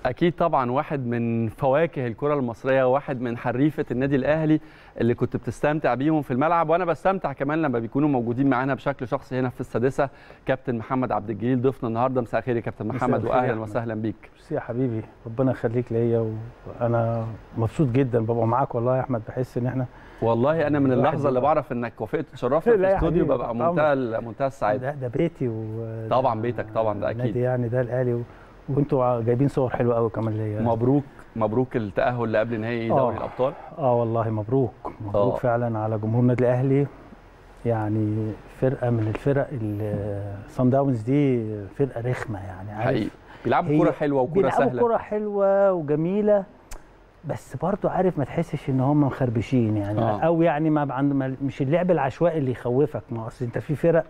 اكيد طبعا، واحد من فواكه الكره المصريه وواحد من حريفه النادي الاهلي اللي كنت بتستمتع بيهم في الملعب، وانا بستمتع كمان لما بيكونوا موجودين معانا بشكل شخصي هنا في السادسه. كابتن محمد عبد الجليل ضيفنا النهارده. مساء الخير يا كابتن محمد، واهلا وسهلا بيك. ميرسي يا حبيبي، ربنا يخليك ليا، وانا مبسوط جدا ببقى معاك والله يا احمد. بحس ان احنا والله انا من اللحظه اللي بعرف انك وافقت تشرفنا في الاستوديو ببقى منتهى السعاده. ده بيتي طبعا بيتك طبعا، ده اكيد يعني ده الاهلي، وانتوا جايبين صور حلوه قوي كمان ليا. مبروك التاهل لقبل نهائي دوري الابطال. والله مبروك فعلا على جمهور النادي الاهلي. يعني فرقه من الفرق الصن داونز دي فرقه رخمه، يعني عارف بيلعبوا كوره حلوه وكوره سهله، بيلعبوا كوره حلوه وجميله، بس برضو عارف ما تحسش ان هم مخربشين يعني او يعني مش اللعب العشوائي اللي يخوفك. ما اصل انت في فرق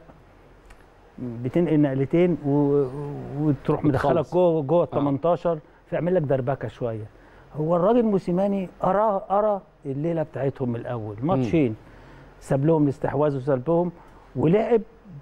بتنقل نقلتين وتروح مدخلك جوه ال 18 فيعمل لك دربكه شويه. هو الراجل موسيماني ارى الليله بتاعتهم من الاول ماتشين، ساب لهم الاستحواذ وسلبهم، ولعب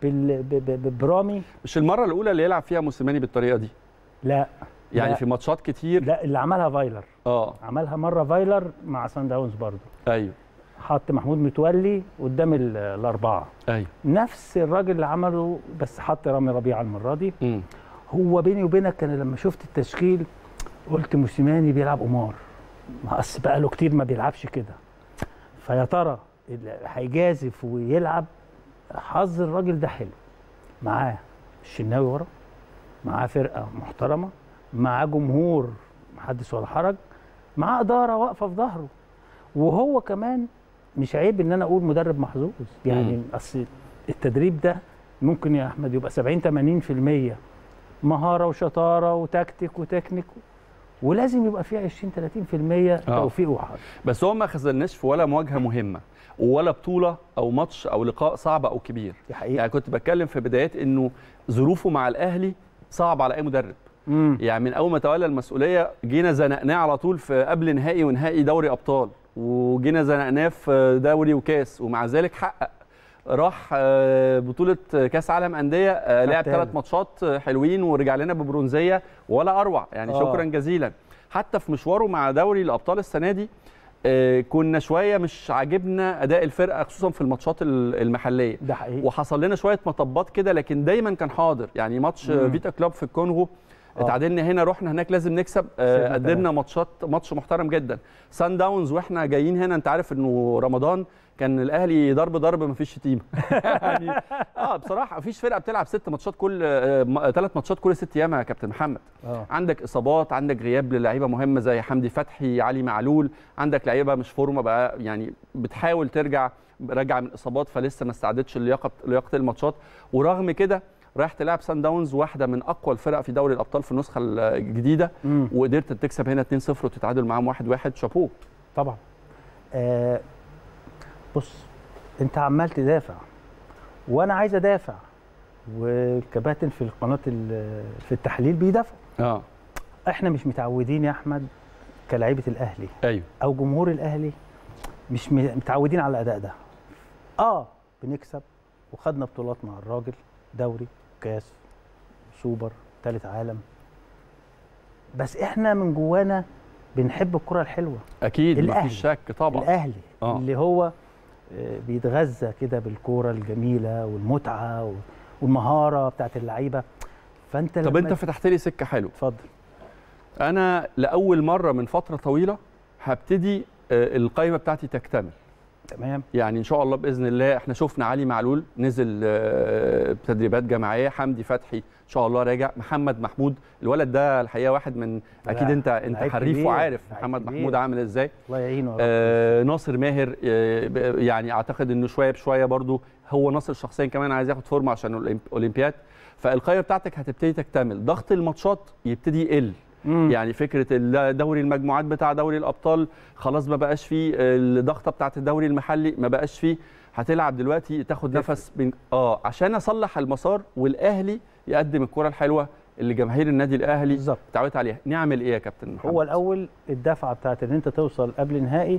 برامي. مش المره الاولى اللي يلعب فيها موسيماني بالطريقه دي، لا يعني لا. في ماتشات كتير، لا اللي عملها فايلر. عملها مره فايلر مع سان داونز برضه. ايوه، حط محمود متولي قدام الاربعه. ايوه، نفس الراجل اللي عمله، بس حط رامي ربيعه المره دي. هو بيني وبينك انا لما شفت التشكيل قلت موسيماني بيلعب قمار، اصل بقى له كتير ما بيلعبش كده، فيا ترى هيجازف ويلعب. حظ الراجل ده حلو، معاه الشناوي ورا، معاه فرقه محترمه، معاه جمهور محدث ولا حرج، معاه اداره واقفه في ظهره، وهو كمان مش عيب ان انا اقول مدرب محظوظ. يعني اصل التدريب ده ممكن يا احمد يبقى 70-80% مهاره وشطاره وتكتيك وتكنيك، ولازم يبقى فيه 20-30% توفيق وحظ. بس هو ما خذلناش في ولا مواجهه مهمه ولا بطوله او ماتش او لقاء صعب او كبير. دي حقيقة. يعني كنت بتكلم في بدايات انه ظروفه مع الاهلي صعب على اي مدرب. يعني من اول ما تولى المسؤوليه جينا زنقناه على طول في قبل نهائي ونهائي دوري ابطال، وجينا زنقناه في دوري وكاس، ومع ذلك حقق. راح بطوله كاس عالم انديه، لعب 3 ماتشات حلوين ورجع لنا ببرونزيه ولا اروع يعني. شكرا جزيلا. حتى في مشواره مع دوري الابطال السنه دي كنا شويه مش عاجبنا اداء الفرقه، خصوصا في الماتشات المحليه. ده حقيقي. وحصل لنا شويه مطبات كده، لكن دايما كان حاضر. يعني ماتش فيتا كلوب في الكونغو اتعادلنا هنا، رحنا هناك لازم نكسب، قدمنا ماتش محترم جدا. سان داونز واحنا جايين هنا، انت عارف انه رمضان كان الاهلي ضرب مفيش شتيمه. يعني بصراحه مفيش فرقه بتلعب 6 ماتشات كل 3 ماتشات كل 6 ايام يا كابتن محمد. عندك اصابات، عندك غياب للاعيبه مهمه زي حمدي فتحي، علي معلول، عندك لعيبه مش فورمه بقى، يعني بتحاول راجعه من اصابات، فلسه ما استعدتش لياقه الماتشات. ورغم كده رايح تلعب سان داونز، واحده من اقوى الفرق في دوري الابطال في النسخه الجديده، وقدرت تكسب هنا 2-0 وتتعادل معاهم 1-1. شابوه طبعا. بص، انت عمال تدافع وانا عايز ادافع، والكباتن في القناه في التحليل بيدافعوا. احنا مش متعودين يا احمد كلاعيبه الاهلي، ايوه، او جمهور الاهلي، مش متعودين على الاداء ده. بنكسب وخدنا بطولات مع الراجل، دوري، كاس، سوبر، ثالث عالم، بس احنا من جوانا بنحب الكره الحلوه. اكيد مفيش شك طبعا. الاهلي اللي هو بيتغذى كده بالكوره الجميله والمتعه والمهاره بتاعت اللعيبه. فانت طب انت فتحت لي سكه حلوه. اتفضل. انا لاول مره من فتره طويله هبتدي القائمه بتاعتي تكتمل. تمام. يعني ان شاء الله باذن الله. احنا شفنا علي معلول نزل تدريبات جماعيه، حمدي فتحي ان شاء الله راجع، محمد محمود الولد ده الحقيقه واحد من اكيد انت حريف وعارف محمد محمود عامل ازاي. الله يعينه. ناصر ماهر يعني اعتقد انه شويه بشويه برضو هو ناصر شخصيا كمان عايز ياخد فورمه عشان الاولمبياد. فالقائمه بتاعتك هتبتدي تكتمل، ضغط الماتشات يبتدي يقل. يعني فكره دوري المجموعات بتاع دوري الابطال خلاص ما بقاش فيه، الضغطه بتاعه الدوري المحلي ما بقاش فيه. هتلعب دلوقتي تاخد نفس عشان اصلح المسار والاهلي يقدم الكره الحلوه اللي جماهير النادي الاهلي اتعودت عليها. نعمل ايه يا كابتن محمد؟ هو الاول الدفعه بتاعه ان انت توصل قبل نهائي،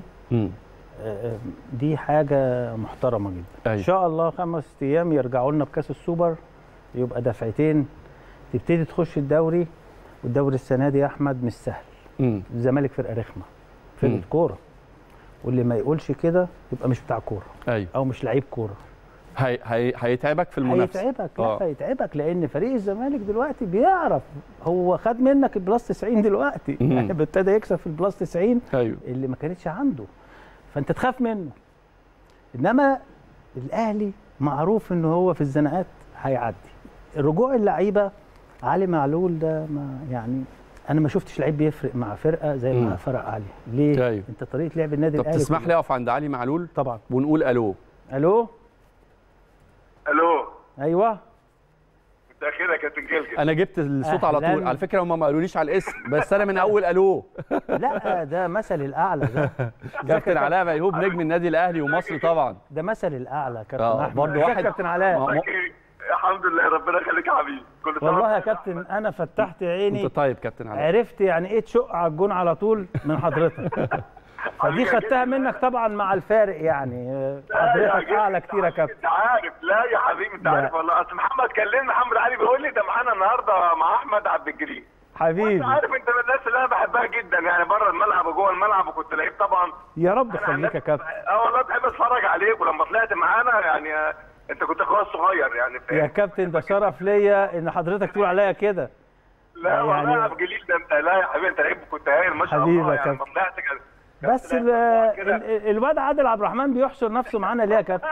دي حاجه محترمه جدا. ان شاء الله 5 ايام يرجعوا لنا بكاس السوبر، يبقى دفعتين تبتدي تخش الدوري. والدوري السنه دي يا احمد مش سهل. الزمالك فرقه رخمه، فرقه كوره، واللي ما يقولش كده يبقى مش بتاع كوره. ايوه. او مش لعيب كوره. هيتعبك في المنافسه. هيتعبك. لا هيتعبك، لان فريق الزمالك دلوقتي بيعرف، هو خد منك البلس 90 دلوقتي، يعني ابتدى يكسب في البلس 90 أيوه. اللي ما كانتش عنده، فانت تخاف منه. انما الاهلي معروف ان هو في الزنقات هيعدي. رجوع اللعيبه، علي معلول ده ما يعني انا ما شفتش لعيب بيفرق مع فرقه زي ما فرق علي. ليه؟ أيوه. انت طريقه لعب النادي الاهلي. طب تسمح لي اقف عند علي معلول؟ طبعا. ونقول الو. الو. الو. ايوه. مساء الخير يا كابتن جلجل. انا جبت الصوت على طول، على فكره هم ما قالوليش على الاسم، بس انا من اول الو. لا ده مثل الاعلى ده. كابتن علاء ميهوب نجم النادي الاهلي ومصر طبعا. ده مثل الاعلى كابتن احمد. برضه واحد. كابتن علاء. الحمد لله، ربنا يخليك يا حبيبي. كل سنه والله يا كابتن انا فتحت عيني. انت طيب كابتن علاء. عرفت يعني ايه تشق على الجون على طول من حضرتك. فدي خدتها منك طبعا مع الفارق، يعني حضرتك اعلى كتير يا كابتن. انت عارف. لا يا حبيبي انت عارف والله. اصل محمد كلمني، محمد علي بيقول لي ده معانا النهارده مع احمد عبد الجليل. حبيبي. انت عارف انت من الناس اللي انا بحبها جدا، يعني بره الملعب وجوه الملعب، وكنت لعيب طبعا. يا رب يخليك يا كابتن. والله بحب اتفرج عليك، ولما طلعت معانا يعني انت كنت اخويا الصغير يعني. يا كابتن ده شرف ليا ان حضرتك تقول عليا كده. لا والله يا عبد الجليل ده انت، لا يا حبيبي انت لعيب، كنت هايل ما شاء الله يعني. لما طلعت بس الواد عادل عبد الرحمن بيحشر نفسه معانا ليه يا كابتن؟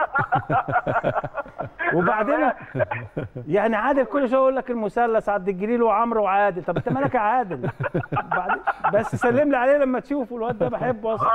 وبعدين يعني عادل كل شويه يقول لك المثلث عبد الجليل وعمرو وعادل. طب انت مالك يا عادل؟ بس سلم لي عليه لما تشوفه، الواد ده بحبه اصلا.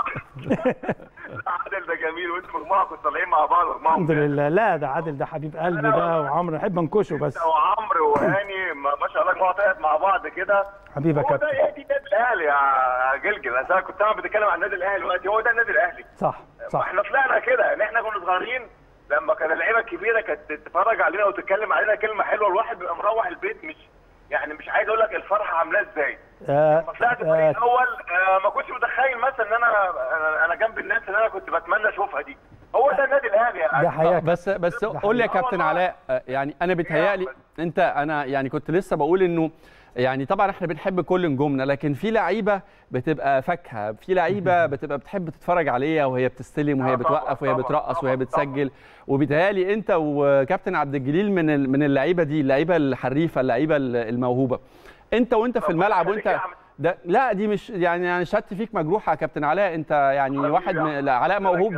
عادل ده جميل، وانتوا مجموعه كنتوا طالعين مع بعض. الحمد لله. لا ده عادل ده حبيب قلبي ده، وعمرو نحب نكشه بس. وعمرو وهاني ما شاء الله مجموعه طلعت مع بعض كده. حبيبي يا كابتن. هو ده النادي الاهلي يا جلجل. انا كنت بتكلم عن النادي الاهلي دلوقتي، هو ده النادي الاهلي. صح. احنا طلعنا كده ان احنا كنا صغيرين، لما كان اللعيبه الكبيره كانت تتفرج علينا وتتكلم علينا كلمه حلوه، الواحد بيبقى مروح البيت مش عايز اقول لك الفرحه عاملاه ازاي. لما طلعت الفريق الاول ما كنتش متخيل مثلا ان انا جنب الناس اللي انا كنت بتمنى اشوفها دي. هو ده النادي الاهلي يعني. ده حقيقة. بس قول لي يا كابتن علاء، يعني انا بيتهيألي انا يعني كنت لسه بقول انه يعني طبعا احنا بنحب كل نجومنا، لكن في لعيبه بتبقى فاكهه، في لعيبه بتبقى بتحب تتفرج عليها وهي بتستلم وهي بتوقف وهي بترقص وهي بتسجل. وبيتهيألي انت وكابتن عبد الجليل من اللعيبه دي، اللعيبه الحريفه، اللعيبه الموهوبه. وانت في الملعب وانت ده. لا دي مش يعني شهادتي فيك مجروحه يا كابتن علاء. انت يعني واحد علاء موهوب،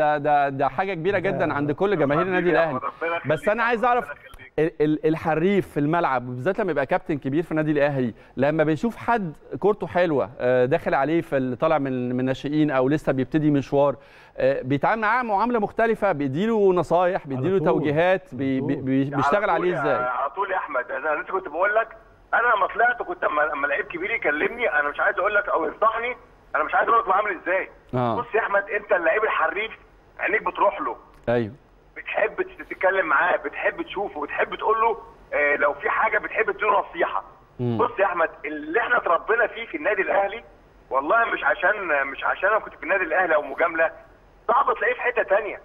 ده حاجه كبيره جدا عند كل جماهير النادي الاهلي. بس انا عايز اعرف الحريف في الملعب، بالذات لما يبقى كابتن كبير في النادي الاهلي، لما بيشوف حد كورته حلوه داخل عليه في طالع من الناشئين او لسه بيبتدي مشوار، بيتعامل معاه معامله مختلفه، بيديله نصايح، بيديله توجيهات، بيشتغل عليه ازاي؟ على طول يا احمد. انا لسه كنت بقول لك، انا لما طلعت كنت اما لعيب كبير يكلمني، انا مش عايز اقول لك او ينصحني، انا مش عايز اقول لك بعمل ازاي. بص يا احمد، انت اللعيب الحريف عينيك بتروح له. ايوه. بتحب تتكلم معاه، بتحب تشوفه، بتحب تقول له لو في حاجه بتحب تديله نصيحه. بص يا احمد، اللي احنا اتربينا فيه في النادي الاهلي، والله مش عشان انا كنت في النادي الاهلي او مجامله، صعب تلاقيه في حته ثانيه.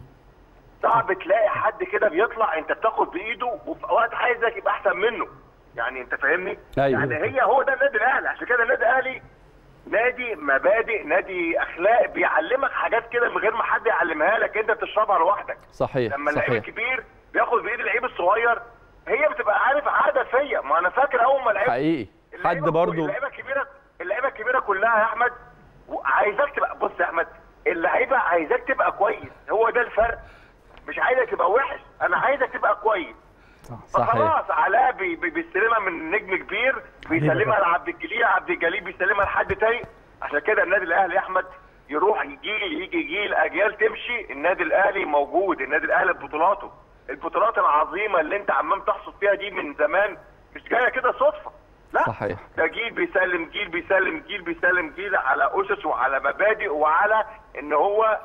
صعب تلاقي حد كده بيطلع انت بتاخد بايده وفي وقت عايزك يبقى احسن منه. يعني انت فاهمني؟ أيوه. يعني هو ده النادي الاهلي. عشان كده النادي الاهلي نادي مبادئ، نادي اخلاق، بيعلمك حاجات كده من غير ما حد يعلمها لك، انت بتشربها لوحدك. صحيح. لما اللعيب الكبير بياخد بايد اللعيب الصغير، هي بتبقى عارف عاده فيا. ما انا فاكر اول ما لعبت حقيقي حد برضه اللعيبه الكبيره كلها يا احمد عايزاك تبقى. بص يا احمد، اللعيبه عايزاك تبقى كويس، هو ده الفرق. مش عايزك تبقى وحش، انا عايزك تبقى كويس. فخلاص علاء بيستلمها من نجم كبير، بيسلمها لعبد الجليل، عبد الجليل بيسلمها لحد تاني. عشان كده النادي الاهلي يا احمد يروح يجي جيل، اجيال تمشي، النادي الاهلي موجود. النادي الاهلي ببطولاته، البطولات العظيمه اللي انت عمال تحصد فيها دي من زمان مش جايه كده صدفه. لا صحيح. ده جيل بيسلم جيل بيسلم جيل بيسلم جيل، على اسس وعلى مبادئ وعلى ان هو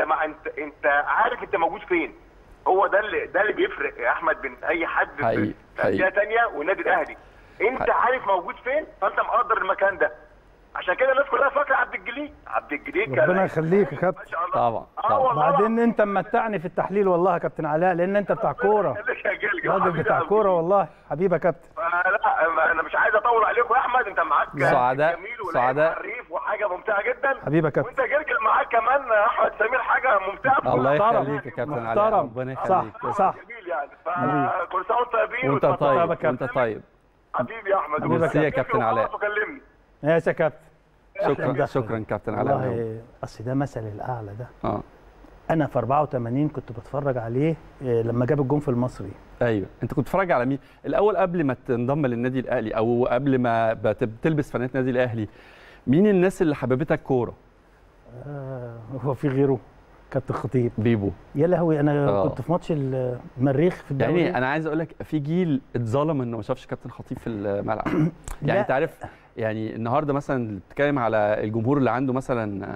انت عارف انت موجود فين. هو ده اللي بيفرق يا احمد بين اي حد في انديه ثانيه والنادي الاهلي. انت عارف موجود فين، فانت مقدر المكان ده. عشان كده الناس كلها فاكره عبد الجليل ربنا يخليك يا كابتن. طبعا بعدين انت ممتعني في التحليل والله يا كابتن علاء، لان انت بتاع كوره، راجل بتاع كوره والله، حبيبي يا كابتن. لا انا مش عايز اطول عليكم يا احمد، انت معاك سعداء سعداء حريف وحاجه ممتعه جدا حبيبي يا كابتن. وانت جرجل معاك كمان احمد سمير حاجه ممتعه. الله يخليك يا كابتن علاء، ربنا يخليك. صح جميل يعني. فكل سنه وانت طيبين. وانت طيب وانت طيب حبيبي يا احمد. ميرسي يا كابتن علاء. ماشي يا كابتن. شكرا كابتن علاء. والله اصل ده مثل الاعلى ده. انا في 84 كنت بتفرج عليه لما جاب الجون في المصري. ايوه، انت كنت بتتفرج على مين الاول قبل ما تنضم للنادي الاهلي او قبل ما تلبس فانلة النادي الاهلي؟ مين الناس اللي حببتك كوره؟ هو في غيره؟ كابتن خطيب، بيبو. يا لهوي انا كنت في ماتش المريخ في الدوري. يعني انا عايز اقول لك في جيل اتظلم انه ما شافش كابتن خطيب في الملعب. يعني انت عارف، يعني النهارده مثلا بتتكلم على الجمهور اللي عنده مثلا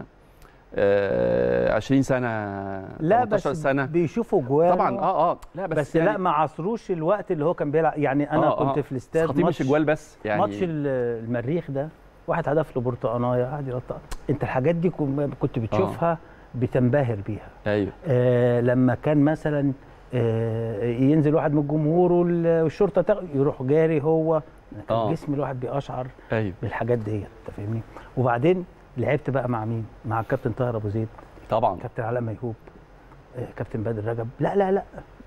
20 سنه، لا 18 بس سنه بيشوفوا جوان طبعا. لا بس يعني لا ما عصروش الوقت اللي هو كان بيلعب. يعني انا كنت في الاستاد خطيب مش جوال بس، يعني ماتش المريخ ده واحد هدف له برتقانايه قاعد يقطع. انت الحاجات دي كنت بتشوفها بتنبهر بيها. ايوه. لما كان مثلا ينزل واحد من الجمهور والشرطه يروح جاري هو، كان جسم الواحد بيقشعر. ايوه بالحاجات ديت، انت فاهمني. وبعدين لعبت بقى مع مين؟ مع الكابتن طاهر ابو زيد طبعا، كابتن علاء ميهوب، كابتن بدر رجب. لا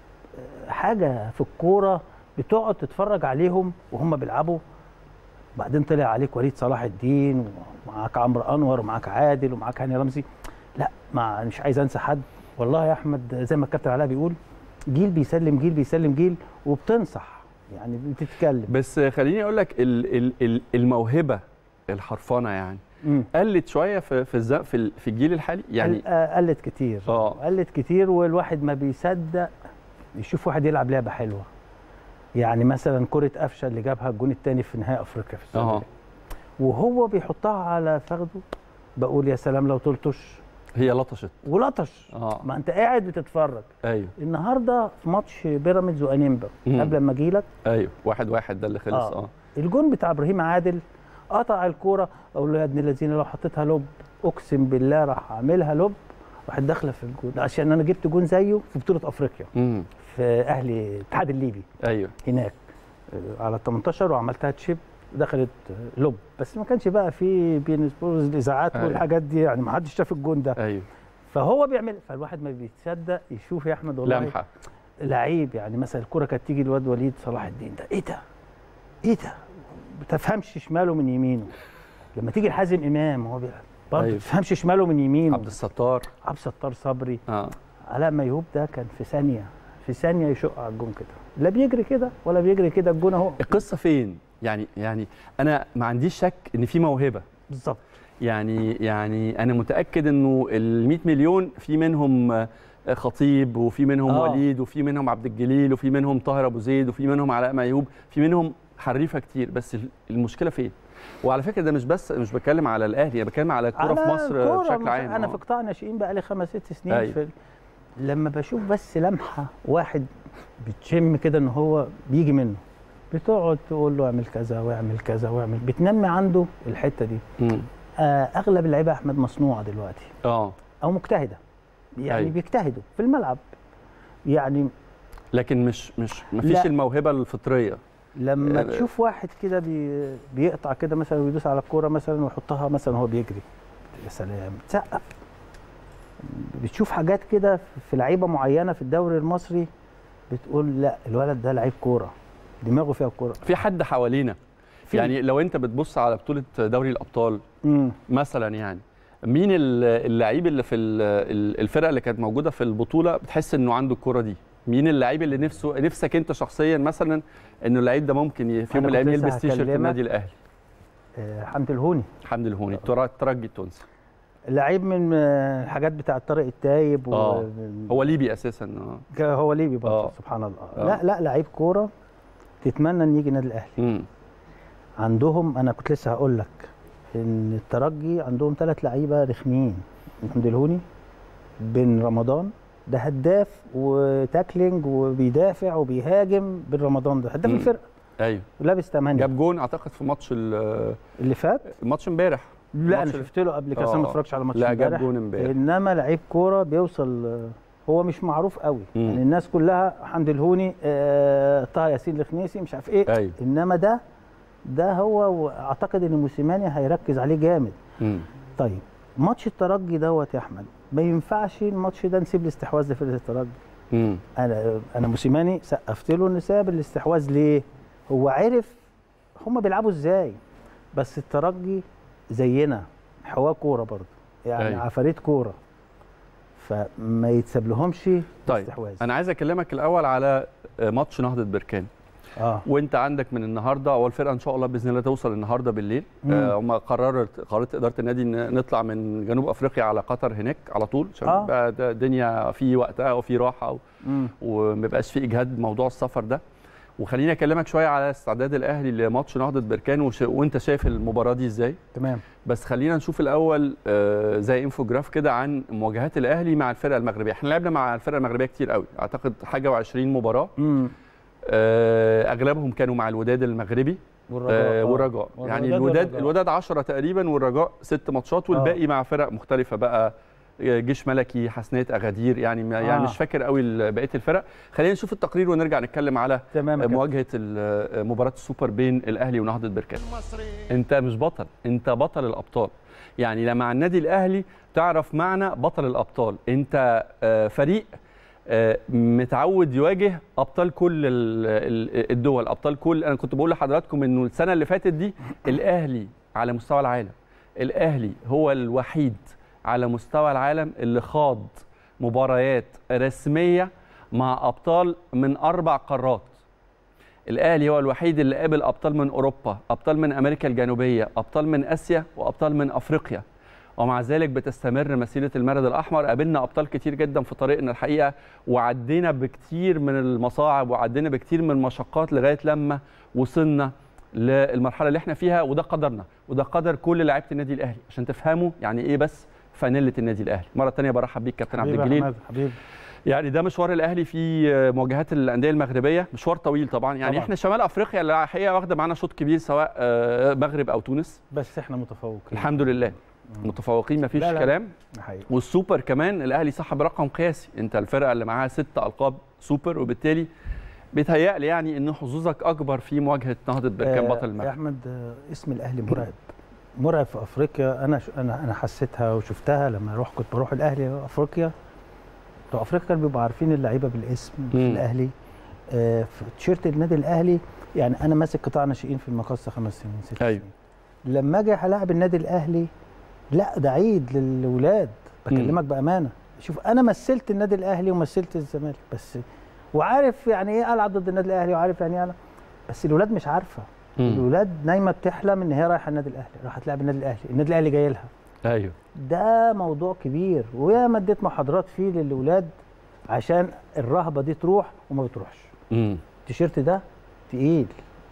حاجه في الكوره بتقعد تتفرج عليهم وهم بيلعبوا. بعدين طلع عليك وليد صلاح الدين، ومعاك عمرو انور، ومعاك عادل، ومعاك هاني رمزي. لا مش عايز انسى حد والله يا احمد. زي ما الكابتن علاء بيقول، جيل بيسلم جيل بيسلم جيل، وبتنصح يعني بتتكلم. بس خليني اقول لك الموهبه الحرفانه يعني قلت شويه في الجيل الحالي يعني. قلت كتير. قلت كتير، والواحد ما بيصدق يشوف واحد يلعب لعبه حلوه. يعني مثلا كره قفشه اللي جابها الجون الثاني في نهائي افريقيا في السعوديه، وهو بيحطها على فخده، بقول يا سلام لو تلطش. هي لطشت ولطش. ما انت قاعد بتتفرج. ايوه. النهارده في ماتش بيراميدز وانيمبا قبل ما اجي لك، ايوه 1-1 ده اللي خلص. الجون بتاع ابراهيم عادل، قطع الكوره، اقول له يا ابن الذين لو حطيتها لوب اقسم بالله راح اعملها لوب، راحت داخله في الجون، عشان انا جبت جون زيه في بطوله افريقيا في اهلي الاتحاد الليبي. ايوه هناك على 18 وعملتها تشيب دخلت لوب، بس ما كانش بقى في بين الاذاعات والحاجات دي، يعني ما حدش شاف الجون ده. ايوه. فهو بيعمل، فالواحد ما بيتصدق يشوف يا احمد والله لمحه لعيب. يعني مثلا الكوره كانت تيجي الواد وليد صلاح الدين ده، ايه ده ما تفهمش شماله من يمينه. لما تيجي لحازم امام وهو بيلعب برضه ما تفهمش شماله من يمينه. عبد الستار صبري. علاء ميهوب ده كان في ثانيه يشق على الجون كده، لا بيجري كده ولا بيجري كده، الجون اهو. القصه فين؟ يعني انا ما عنديش شك ان في موهبه بالظبط. يعني انا متاكد انه ال 100 مليون في منهم خطيب، وفي منهم وليد، وفي منهم عبد الجليل، وفي منهم طاهر ابو زيد، وفي منهم علاء ميهوب، في منهم حريفه كتير. بس المشكله فين؟ وعلى فكره ده مش بتكلم على الاهلي، انا بتكلم على الكوره في مصر بشكل عام. انا في قطاع ناشئين بقى لي 5-6 سنين. أيوة. لما بشوف بس لمحه واحد بتشم كده ان هو بيجي منه، بتقعد تقول له اعمل كذا واعمل كذا واعمل، بتنمي عنده الحته دي. اغلب اللعيبه احمد مصنوعه دلوقتي او مجتهده، يعني أيوة. بيجتهدوا في الملعب يعني، لكن مفيش الموهبه الفطريه. لما تشوف واحد كده بيقطع كده مثلا ويدوس على الكوره مثلا ويحطها مثلا وهو بيجري، يا سلام تسقف. بتشوف حاجات كده في لعيبه معينه في الدوري المصري، بتقول لا الولد ده لعيب كوره، دماغه فيها الكوره. في حد حوالينا يعني لو انت بتبص على بطوله دوري الابطال مثلا، يعني مين اللعيب اللي في الفرقه اللي كانت موجوده في البطوله بتحس انه عنده الكوره دي؟ مين اللعيب اللي نفسك انت شخصيا مثلا انه اللعيب ده ممكن في يوم من الايام يلبس تيشيرت النادي الاهلي؟ حمدي الهوني. الترجي التونسي، لعيب من الحاجات بتاعه طارق التايب هو ليبي اساسا. هو ليبي برضه سبحان الله. لا لعيب كوره تتمنى ان يجي النادي الاهلي. عندهم، انا كنت لسه هقول لك ان الترجي عندهم 3 لعيبه رخمين، حمدي الهوني، بن رمضان ده هداف وتاكلينج وبيدافع وبيهاجم، بن رمضان ده هداف الفرقه. ايوه لابس 8، جاب جون اعتقد في ماتش اللي فات، الماتش امبارح لا انا شفت له قبل كده، ما اتفرجتش على ماتش لا جاب جون امبارح. انما لعيب كوره بيوصل، هو مش معروف قوي يعني الناس كلها حمدي الهوني، طه ياسين الخنيسي مش عارف ايه. أيوه. انما ده هو، اعتقد ان موسيماني هيركز عليه جامد. طيب ماتش الترجي دوت يا احمد، ما ينفعش الماتش ده نسيب الاستحواذ لفرقه الترجي. انا موسيماني سقفت له ان ساب الاستحواذ ليه؟ هو عرف هم بيلعبوا ازاي، بس الترجي زينا حواء كوره برضه يعني. أيوه. عفاريت كوره، فما يتساب لهمش الاستحواذ. انا عايز اكلمك الاول على ماتش نهضه بركان. وانت عندك من النهارده، اول فرقه ان شاء الله باذن الله توصل النهارده بالليل. هم قررت اداره النادي ان نطلع من جنوب افريقيا على قطر هناك على طول، عشان يبقى الدنيا في وقتها وفي راحه وما يبقاش في اجهاد موضوع السفر ده. وخليني اكلمك شويه على استعداد الاهلي لماتش نهضه بركان وانت شايف المباراه دي ازاي. تمام. بس خلينا نشوف الاول زي انفوجراف كده عن مواجهات الاهلي مع الفرقه المغربيه. احنا لعبنا مع الفرقه المغربيه كتير قوي، اعتقد حاجه و20 مباراه. اغلبهم كانوا مع الوداد المغربي والرجاء. يعني الوداد 10 تقريبا، والرجاء 6 ماتشات، والباقي مع فرق مختلفه بقى، جيش ملكي، حسنيه اغادير، يعني مش فاكر قوي بقيه الفرق. خلينا نشوف التقرير ونرجع نتكلم على مواجهه مباراه السوبر بين الاهلي ونهضه بركان. انت مش بطل، انت بطل الابطال. يعني لما مع النادي الاهلي تعرف معنى بطل الابطال. انت فريق متعود يواجه ابطال كل الدول، ابطال كل. انا كنت بقول لحضراتكم انه السنه اللي فاتت دي الاهلي على مستوى العالم، الاهلي هو الوحيد على مستوى العالم اللي خاض مباريات رسميه مع ابطال من 4 قارات. الاهلي هو الوحيد اللي قابل ابطال من اوروبا، ابطال من امريكا الجنوبيه، ابطال من اسيا، وابطال من افريقيا. ومع ذلك بتستمر مسيره المارد الاحمر. قابلنا ابطال كتير جدا في طريقنا الحقيقه، وعدينا بكتير من المصاعب وعدينا بكتير من المشقات لغايه لما وصلنا للمرحله اللي احنا فيها. وده قدرنا، وده قدر كل لاعيبه النادي الاهلي، عشان تفهموا يعني ايه بس فانيله النادي الاهلي. مره ثانيه برحب بيك كابتن عبد الجليل. حبيبي. يعني ده مشوار الاهلي في مواجهات الانديه المغربيه، مشوار طويل طبعا. يعني طبعا. احنا شمال افريقيا الحقيقه واخده معانا شوط كبير، سواء مغرب او تونس، بس احنا متفوقين الحمد لله. متفوقين مفيش كلام. والسوبر كمان الاهلي صاحب رقم قياسي. انت الفرقه اللي معاها 6 القاب سوبر، وبالتالي بيتهيألي يعني ان حظوظك اكبر في مواجهه نهضه بركان بطل المغرب. يا احمد، اسم الاهلي مرعب، مرعب في افريقيا. انا حسيتها وشفتها لما كنت بروح الاهلي افريقيا. بتوع افريقيا كانوا بيبقوا عارفين اللعيبه بالاسم في الاهلي. في تيشيرت النادي الاهلي، يعني انا ماسك قطاع ناشئين في المقصه 5 سنين 6 سنين. لما اجي هلاعب النادي الاهلي، لا ده عيد للولاد، بكلمك بامانه. شوف انا مثلت النادي الاهلي ومثلت الزمالك بس، وعارف يعني ايه العب ضد النادي الاهلي، وعارف يعني ايه بس الولاد مش عارفه. الولاد نايمه بتحلم ان هي رايحه النادي الاهلي، رايحه تلعب النادي الاهلي، النادي الاهلي جاي لها. ايوه، ده موضوع كبير، ويا مديت محاضرات فيه للولاد عشان الرهبه دي تروح وما بتروحش. التيشيرت ده تقيل،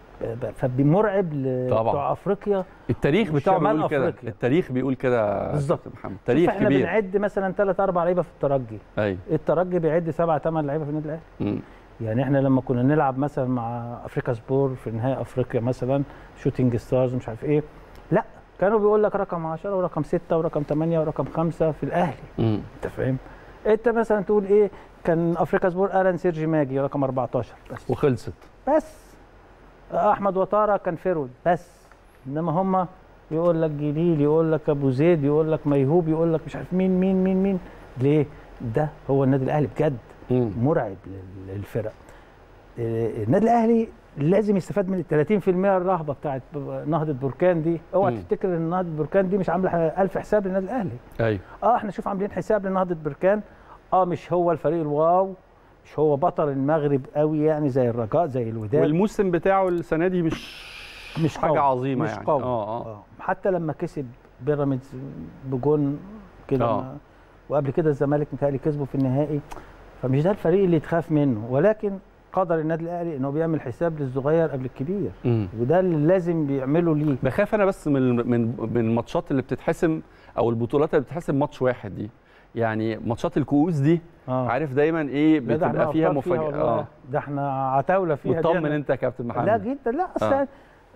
فبمرعب لبتوع افريقيا. التاريخ بتاعه بيقول كده، التاريخ بيقول كده بالظبط. محمد، تاريخ احنا كبير. بنعد مثلا 3 4 لعيبه في الترجي. ايوه، الترجي بيعد 7 8 لعيبه في النادي الاهلي. يعني احنا لما كنا نلعب مثلا مع افريكا سبور في نهائي افريقيا مثلا، شوتينج ستارز ومش عارف ايه، لا كانوا بيقول لك رقم 10 ورقم 6 ورقم 8 ورقم 5 في الاهلي. انت فاهم؟ انت مثلا تقول ايه، كان افريكا سبور الان سيرجي ماجي رقم 14 بس، وخلصت بس. احمد وطاره كان فيرود بس. انما هم يقول لك جليل، يقول لك ابو زيد، يقول لك ميهوب، يقول لك مش عارف مين مين مين مين. ليه؟ ده هو النادي الاهلي بجد. مرعب للفرق. النادي الاهلي لازم يستفاد من 30% الرهبه بتاعت نهضه بركان دي. اوعى تفتكر ان نهضه بركان دي مش عامله 1000 حساب للنادي الاهلي. ايوه، احنا شوف عاملين حساب لنهضه بركان. مش هو الفريق الواو، مش هو بطل المغرب قوي يعني زي الرجاء زي الوداد، والموسم بتاعه السنه دي مش حاجه عظيمه، مش يعني قوي. حتى لما كسب بيراميدز بجون كده، وقبل كده الزمالك متهيألي كسبه في النهائي. فمش ده الفريق اللي تخاف منه، ولكن قدر النادي الاهلي انه بيعمل حساب للصغير قبل الكبير. وده اللي لازم بيعمله ليه. بخاف انا بس من الماتشات اللي بتتحسم او البطولات اللي بتتحسم ماتش واحد دي. يعني ماتشات الكؤوس دي عارف دايما ايه بتبقى فيها مفاجاه. ده احنا عتاوله فيها. مطمن انت يا كابتن محمد؟ لا جدا، لا اصل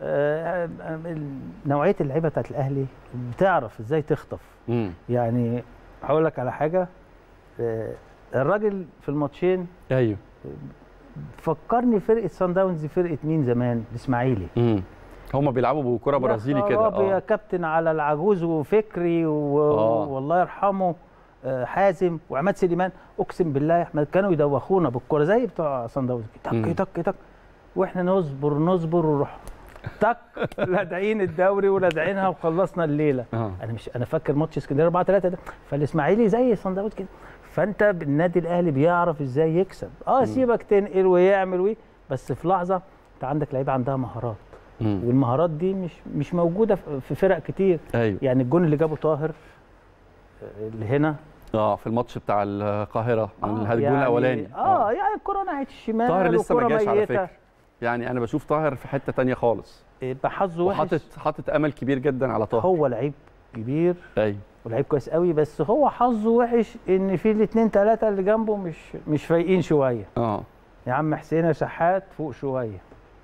نوعيه اللعيبه بتاعت الاهلي بتعرف ازاي تخطف. يعني هقول لك على حاجه، الراجل في الماتشين ايوه فكرني فرقه سان داونز، فرقه مين زمان؟ الاسماعيلي. هم بيلعبوا بكره برازيلي كده. يا كابتن على العجوز وفكري والله يرحمه حازم وعماد سليمان، اقسم بالله يا احمد كانوا يدوخونا بالكره زي بتوع سان داونز، تك تك تك، واحنا نصبر ونروح تك لادعين الدوري ولادعينها وخلصنا الليله. انا فاكر ماتش اسكندريه 4-3 ده، فالاسماعيلي زي صن داونز كده. فانت النادي الاهلي بيعرف ازاي يكسب. سيبك تنقل ويعمل بس في لحظه انت عندك لعيبه عندها مهارات، والمهارات دي مش موجوده في فرق كتير. أيوه. يعني الجون اللي جابه طاهر اللي هنا في الماتش بتاع القاهره الجون الاولاني يعني الكره ناحيه الشمال، طاهر لسه ما جاش على فكره. يعني انا بشوف طاهر في حته ثانيه خالص، بحظه وحش، حاطط امل كبير جدا على طاهر. هو لعيب كبير، ايوه، ولعيب كويس قوي، بس هو حظه وحش ان في الاثنين ثلاثه اللي جنبه مش فايقين شويه. يا عم حسين يا شحات فوق شويه.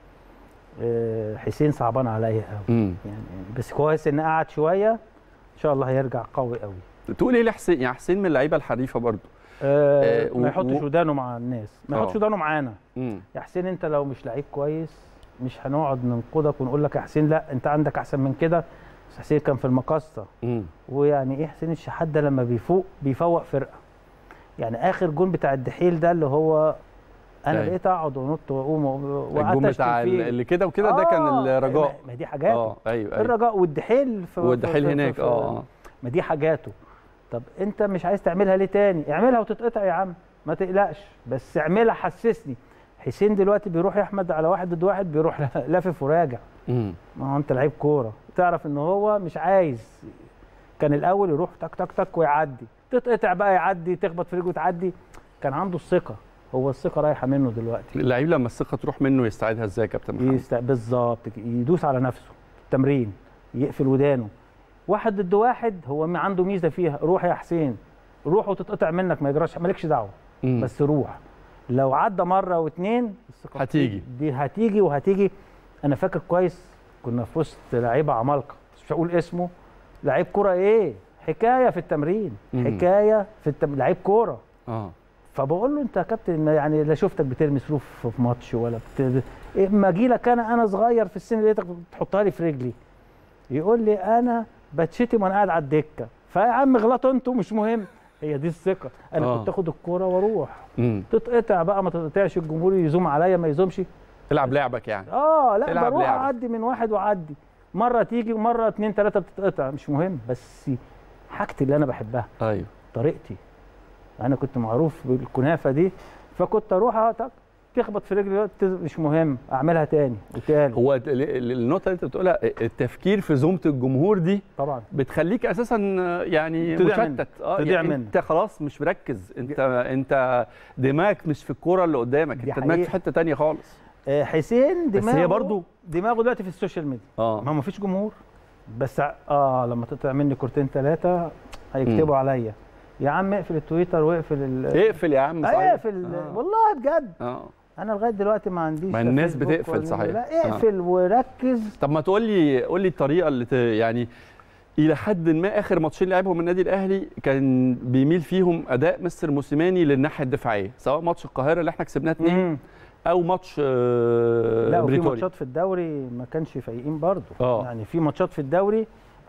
حسين صعبان عليا قوي يعني، بس كويس ان قعد شويه، ان شاء الله هيرجع قوي قوي. تقول ايه لحسين؟ يعني حسين من اللعيبه الحريفه برضه. ما يحطش ودانه مع الناس، ما يحطش ودانه معانا. يا حسين انت لو مش لعيب كويس مش هنقعد ننقدك ونقول لك يا حسين لا انت عندك احسن من كده. بس حسين كان في المقصه. ويعني ايه حسين الشحات ده لما بيفوق فرقه. يعني اخر جون بتاع الدحيل ده اللي هو انا بقيت اقعد ونط واقوم وقعدت الجون بتاع اللي كده وكده ده كان الرجاء. ما دي حاجاته. ايوه الرجاء والدحيل هناك. ما دي حاجاته. طب انت مش عايز تعملها ليه تاني؟ اعملها وتتقطع يا عم، ما تقلقش، بس اعملها حسسني. حسين دلوقتي بيروح يا احمد على 1 ضد 1 بيروح لافف وراجع. ما هو انت لعيب كوره، تعرف ان هو مش عايز. كان الاول يروح تك تك تك ويعدي، تتقطع بقى يعدي، تخبط في رجله وتعدي. كان عنده الثقه، هو الثقه رايحه منه دلوقتي. اللعيب لما الثقه تروح منه يستعيدها ازاي يا كابتن محمد؟ بالظبط، يدوس على نفسه التمرين، يقفل ودانه. 1 ضد 1 هو عنده ميزه فيها، روح يا حسين، روح وتتقطع منك ما يجراش، مالكش دعوه، بس روح. لو عدى مره واثنين الثقه هتيجي وهتيجي. انا فاكر كويس كنا في وسط لعيبه عمالقه، مش هقول اسمه، لعيب كوره حكايه في التمرين، حكايه في لعيب كوره. فبقول له انت يا كابتن يعني لا شفتك بترمي سروف في ماتش ولا اما اجي لك انا صغير في السن لقيتك بتحطها لي في رجلي. يقول لي انا بتشتم وانا قاعد على الدكه، فيا عم غلطوا انتوا مش مهم. هي دي الثقه. انا كنت اخد الكوره واروح تتقطع بقى ما تتقطعش، الجمهور يزوم عليا ما يزومش، تلعب لعبك يعني. لا بروح اعدي من واحد واعدي، مره تيجي ومره 2 3 بتتقطع مش مهم، بس حاجتي اللي انا بحبها. ايوه، طريقتي. انا كنت معروف بالكنافه دي، فكنت اروح تخبط في رجلي مش مهم، اعملها تاني وتاني. هو النقطه اللي انت بتقولها، التفكير في زومه الجمهور دي طبعا بتخليك اساسا يعني مشتت. يعني انت خلاص مش مركز، انت دماغك مش في الكوره اللي قدامك، انت دماغك في حته ثانيه خالص. حسين دماغه، بس هي برضو دماغه دلوقتي في السوشيال ميديا. ما فيش جمهور، بس لما تقطع مني كورتين 3 هيكتبوا عليا. يا عم اقفل التويتر واقفل اقفل يا عم. صحيح اقفل. والله بجد. انا لغايه دلوقتي ما عنديش. ما الناس بتقفل صحيح. لا اقفل وركز. طب ما تقول لي الطريقه اللي يعني الى حد ما اخر ماتشين لعبهم النادي الاهلي كان بيميل فيهم اداء مستر موسيماني للناحيه الدفاعيه، سواء ماتش القاهره اللي احنا كسبناه 2 او ماتش لا، وفي ماتشات في الدوري ما كانش فايقين برضه. يعني في ماتشات في الدوري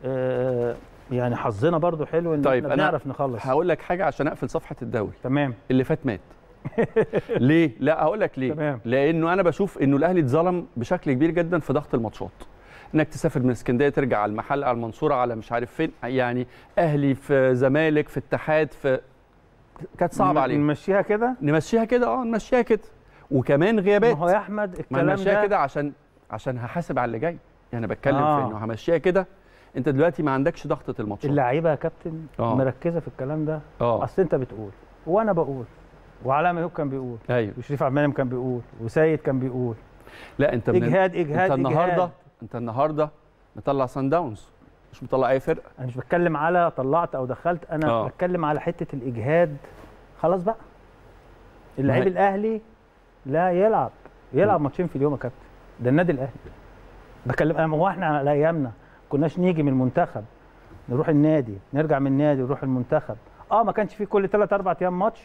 يعني حظنا برضو حلو ان احنا بنعرف نخلص. هقول لك حاجه عشان اقفل صفحه الدوري. تمام. اللي فات مات. ليه؟ لا هقول لك ليه. تمام. لانه انا بشوف انه الاهلي اتظلم بشكل كبير جدا في ضغط الماتشات. انك تسافر من اسكندريه ترجع على المحل على المنصوره على مش عارف فين، يعني اهلي في زمالك في اتحاد في كانت صعبه علينا. نمشيها كده نمشيها كده وكمان غيابات. ما هو يا احمد الكلام ده نمشيها كده عشان هحاسب على اللي جاي. يعني بتكلم في انه همشيها كده. انت دلوقتي ما عندكش ضغطه الماتشات. اللعيبه يا كابتن مركزه في الكلام ده. اصل انت بتقول وانا بقول وعلاء ميهوب كان بيقول. ايوه. وشريف عبد المنعم كان بيقول وسيد كان بيقول. لا انت اجهاد انت النهارده مطلع سان داونز، مش مطلع اي فرقه. انا مش بتكلم على طلعت او دخلت، انا بتكلم على حته الاجهاد. خلاص بقى اللعيب الاهلي لا يلعب ماتشين في اليوم يا كابتن، ده النادي الاهلي. بكلم هو احنا على ايامنا كناش نيجي من المنتخب نروح النادي، نرجع من النادي نروح المنتخب. ما كانش في كل 3 4 ايام ماتش.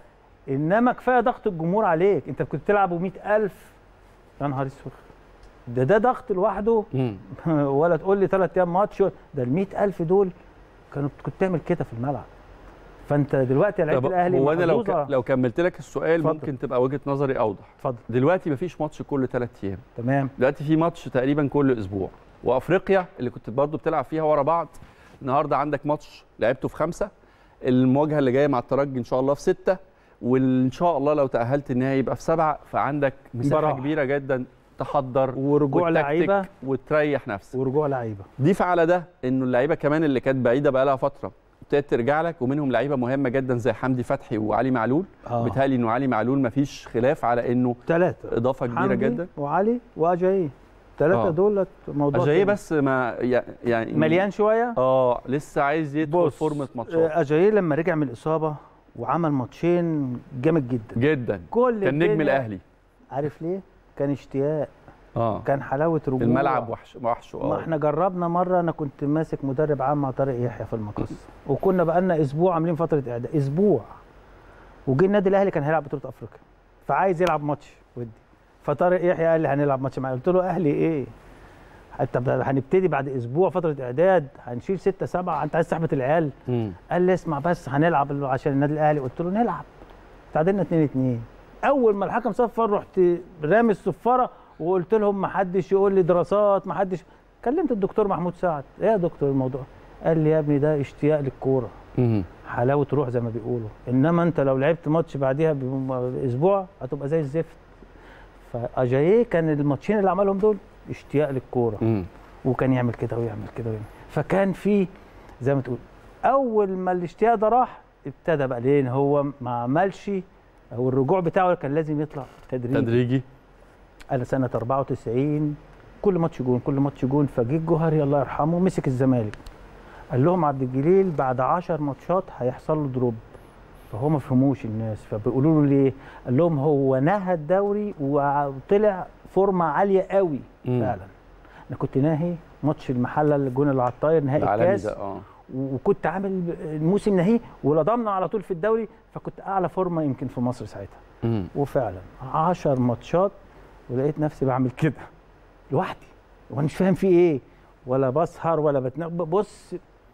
انما كفايه ضغط الجمهور عليك، انت كنت تلعب 100,000. يا نهار اسود، ده ضغط لوحده. ولا تقول لي 3 ايام ماتش، ده ال 100,000 دول كنت تعمل كده في الملعب. فانت دلوقتي لعيبه الاهلي هو انا لو كملت لك السؤال فضل. ممكن تبقى وجهه نظري اوضح. اتفضل. دلوقتي مفيش ماتش كل 3 ايام. تمام. دلوقتي في ماتش تقريبا كل اسبوع، وافريقيا اللي كنت برضو بتلعب فيها ورا بعض، النهارده عندك ماتش لعبته في 5، المواجهه اللي جايه مع الترجي ان شاء الله في 6، وان شاء الله لو تاهلت النهائي يبقى في 7، فعندك مساحه كبيره جدا تحضر ورجوع لعيبه وتريح نفسك ورجوع لعيبه. ضيف على ده انه اللعيبه كمان اللي كانت بعيده بقى لها فتره ابتدت ترجع لك، ومنهم لعيبه مهمه جدا زي حمدي فتحي وعلي معلول. بيتهيألي انه علي معلول مفيش خلاف على انه 3 اضافه كبيره جدا، وعلي واجاييه 3 دول موضوع اجاييه بس ما يعني مليان شويه. لسه عايز يدخل فورمه ماتشات. اجاييه لما رجع من الاصابه وعمل ماتشين جامد جدا جدا، كان نجم الاهلي. عارف ليه؟ كان اشتياق. كان حلاوه رجوع الملعب وحش. ما احنا جربنا مره، انا كنت ماسك مدرب عام مع طارق يحيى في المقص، وكنا بقالنا اسبوع عاملين فتره اعداد، اسبوع، وجه النادي الاهلي كان هيلعب بطوله افريقيا، فعايز يلعب ماتش ودي، فطارق يحيى قال لي هنلعب ماتش معايا. قلت له اهلي ايه؟ حتى هنبتدي بعد اسبوع فتره اعداد، هنشيل 6 7، انت عايز تحبط العيال؟ قال لي اسمع بس هنلعب عشان النادي الاهلي. قلت له نلعب. تعادلنا 2-2. اول ما الحكم صفر رحت رامي الصفاره وقلت لهم ما حدش يقول لي دراسات، ما حدش. كلمت الدكتور محمود سعد، ايه يا دكتور الموضوع؟ قال لي يا ابني ده اشتياق للكوره، حلاوه روح زي ما بيقولوا، انما انت لو لعبت ماتش بعديها باسبوع هتبقى زي الزفت. فاجاييه كان الماتشين اللي عملهم دول اشتياق للكوره، وكان يعمل كده ويعمل كده ويعمل. فكان في زي ما تقول اول ما الاشتياق ده راح ابتدى بقى، لين هو ما عملش، هو الرجوع بتاعه كان لازم يطلع تدريجي. انا سنه 94 كل ماتش جون كل ماتش جون. فجه الجوهري الله يرحمه مسك الزمالك، قال لهم عبد الجليل بعد 10 ماتشات هيحصل له دروب. فهو ما فهموش الناس، فبيقولوا له ليه؟ قال لهم هو نهى الدوري وطلع فورمه عاليه قوي. فعلا انا كنت ناهي ماتش المحله الجون اللي على الطاير نهائي الكاس، وكنت عامل الموسم نهائي ولضمنا على طول في الدوري، فكنت اعلى فورمه يمكن في مصر ساعتها. وفعلا 10 ماتشات ولقيت نفسي بعمل كده لوحدي، وانا مش فاهم فيه ايه، ولا بسهر ولا بتنام. بص،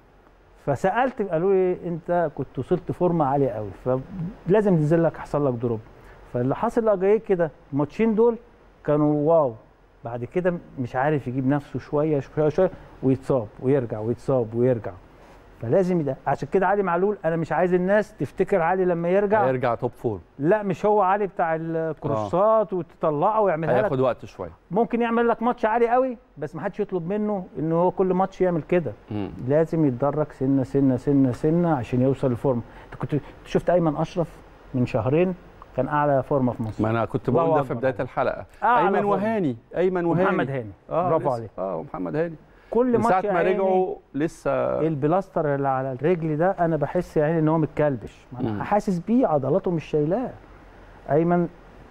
فسالت قالوا لي انت كنت وصلت فورمه عاليه قوي، فلازم تنزل لك يحصل لك دروب. فاللي حصل لاجاييه كده الماتشين دول كانوا واو. بعد كده مش عارف يجيب نفسه شويه شويه شويه، ويتصاب ويرجع ويتصاب ويرجع. فلازم ده، عشان كده علي معلول انا مش عايز الناس تفتكر علي لما يرجع توب فورم. لا، مش هو علي بتاع الكروسات وتطلعه ويعملها لك، هياخد وقت شويه. ممكن يعمل لك ماتش عالي قوي، بس ما حدش يطلب منه ان هو كل ماتش يعمل كده. لازم يتدرج سنه سنه سنه سنه عشان يوصل لفورمه. انت كنت شفت ايمن اشرف من شهرين كان اعلى فورمه في مصر. ما انا كنت بقول ده في بدايه الحلقه. ايمن وهاني محمد هاني. برافو عليك. ومحمد هاني كل ماتش ساعة ما رجعوا لسه البلاستر اللي على الرجل ده انا بحس يعني ان هو متكلبش، انا حاسس بيه، عضلاته مش شايلاه. ايمن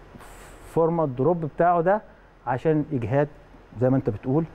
فورمه الدروب بتاعه ده عشان اجهاد زي ما انت بتقول.